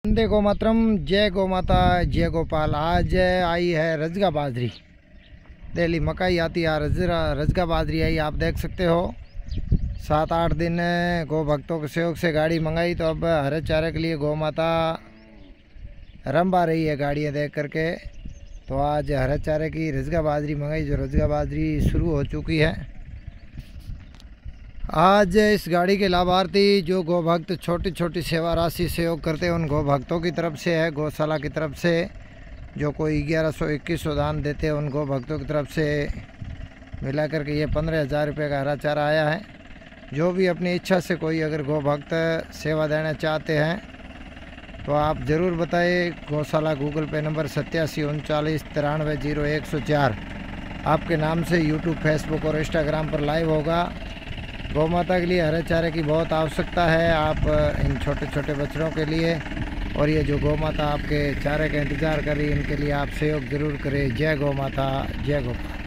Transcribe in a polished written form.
वंदे गो मातरम, जय गौ माता, जय गोपाल। आज आई है रजगा बाजरी। डेली मकाई आती है, रजगा बाजरी आई, आप देख सकते हो। 7-8 दिन गौ भक्तों के सहयोग से गाड़ी मंगाई, तो अब हरे चारे के लिए गौ माता रंभा रही है गाड़ियाँ देख करके। तो आज हरे चारे की रजगा बाजरी मंगाई, जो रजगा बाजरी शुरू हो चुकी है। आज इस गाड़ी के लाभार्थी जो गौ भक्त छोटी छोटी सेवा राशि सहयोग करते हैं, उन गौ भक्तों की तरफ से है। गौशाला की तरफ से जो कोई 1100-2100 दान देते हैं, उन गौ भक्तों की तरफ से मिला करके ये 15,000 रुपये का हरा चारा आया है। जो भी अपनी इच्छा से कोई अगर गौ भक्त सेवा देना चाहते हैं तो आप ज़रूर बताइए। गौशाला गूगल पे नंबर 8739390104 आपके नाम से यूट्यूब, फेसबुक और इंस्टाग्राम पर लाइव होगा। गौ माता के लिए हरे चारे की बहुत आवश्यकता है, आप इन छोटे छोटे बच्चों के लिए। और ये जो गौ माता आपके चारे का इंतज़ार कर रही है, इनके लिए आप सहयोग ज़रूर करें। जय गौ माता, जय गोपाल।